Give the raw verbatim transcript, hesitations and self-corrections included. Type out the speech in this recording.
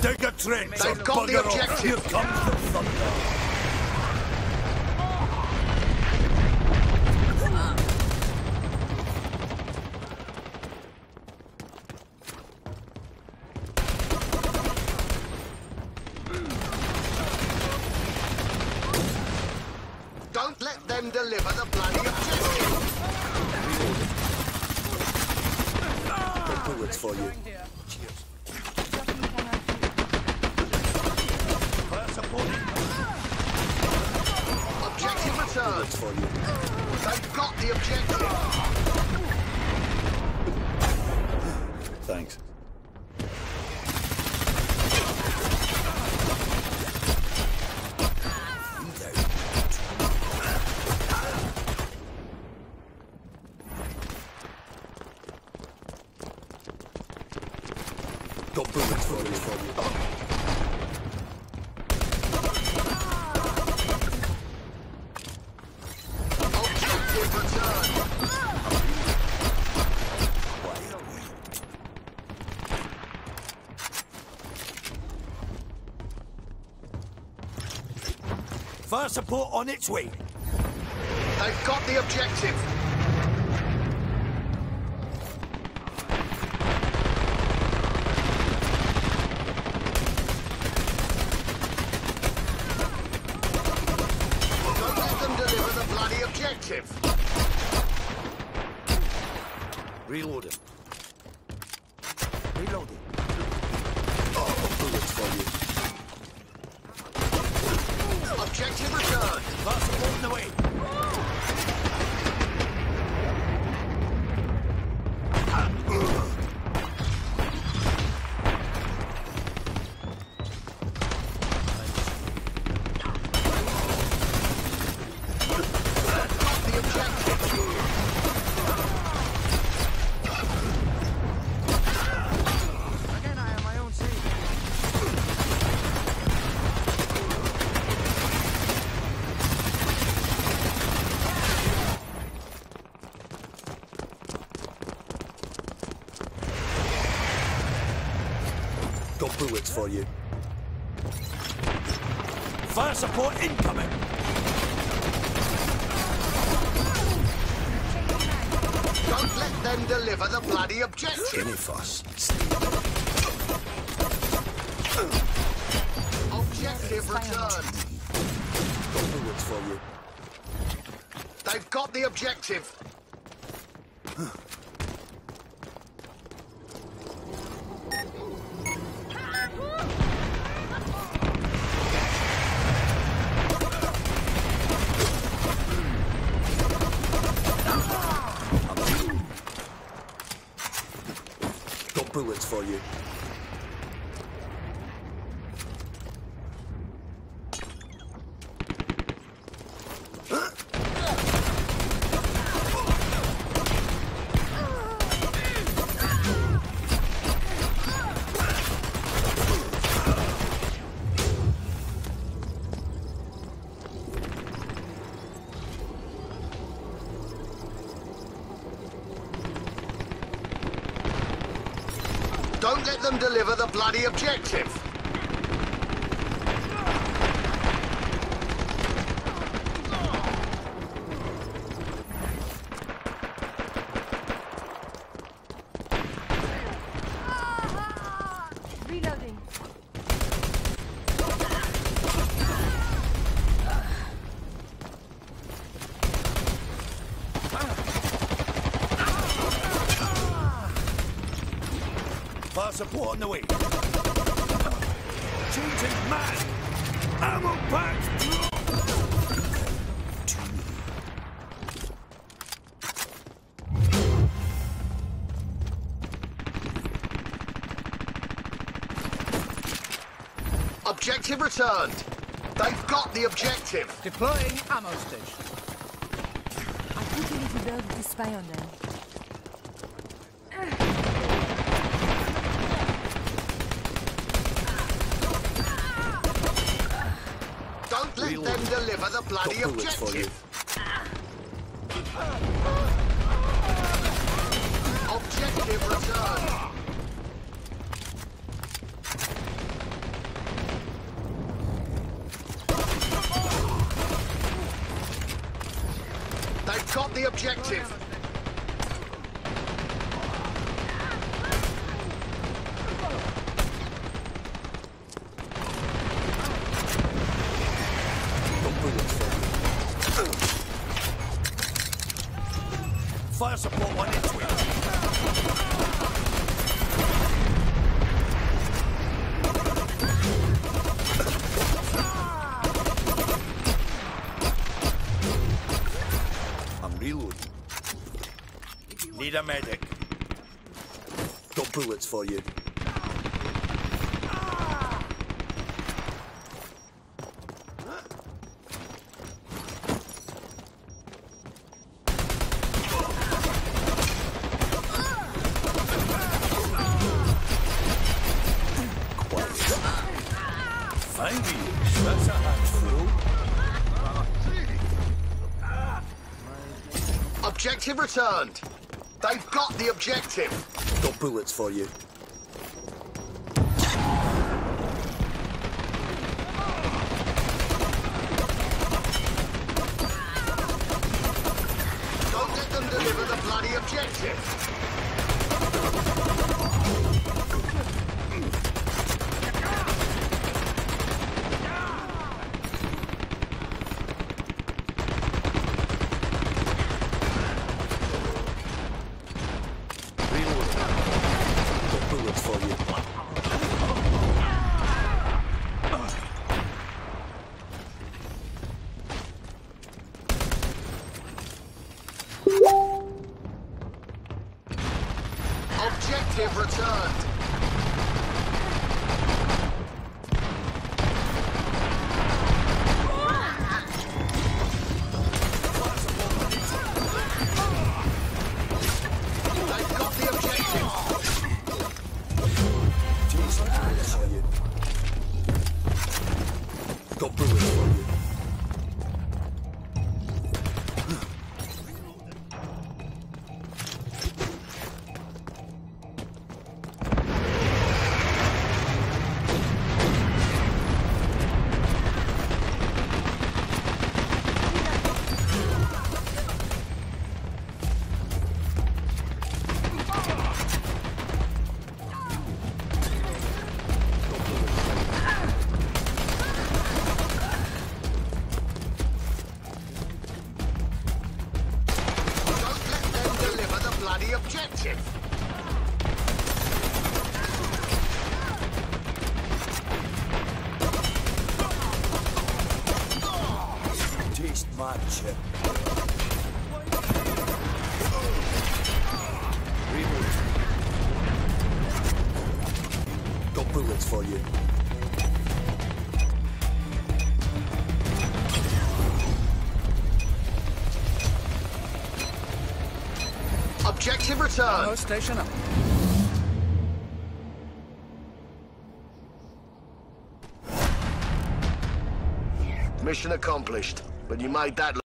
Dig a trench. They've got the objective. Here comes the thunder. Don't let them deliver the bloody objective. Got bullets for you. Cheers. Fire support. Objective returned. Bullets for you. They've got the objective. Thanks. Got bullets for you. For you. Objective returned. Fire support on its way. They've got the objective. Don't let them deliver the bloody objective. Reloading. Reloading. Oh, got bullets for you. Objective returned. Fire support on the way. The objective. Again, I am my own savior. Got bullets for you. Fire support incoming. Don't let them deliver the bloody objective. Any fuss. Objective returned. Got bullets for you. They've got the objective. Got bullets for you. Don't let them deliver the bloody objective. Reloading. Fire support on the way. Changing man. Ammo packs drop. Objective returned. They've got the objective. Deploying ammo station. I put a little bird to spy on them. Don't let Reload. them deliver the bloody Got bullets for you. objective. Objective returned. They've got the objective. Got bullets for you. Fire support one into it. I'm reloading. Need a medic. Got bullets for you. Find you. That's a handful. Objective returned. They've got the objective. Got bullets for you. Don't let them deliver the bloody objective. Got bullets for you. Objective returned. They've got the objective. Jason, bullets for you. Got bullets for you. Don't let them deliver the bloody objective. Taste my chip. Reload. Got bullets for you. Objective returned. Station up. Mission accomplished. But you made that look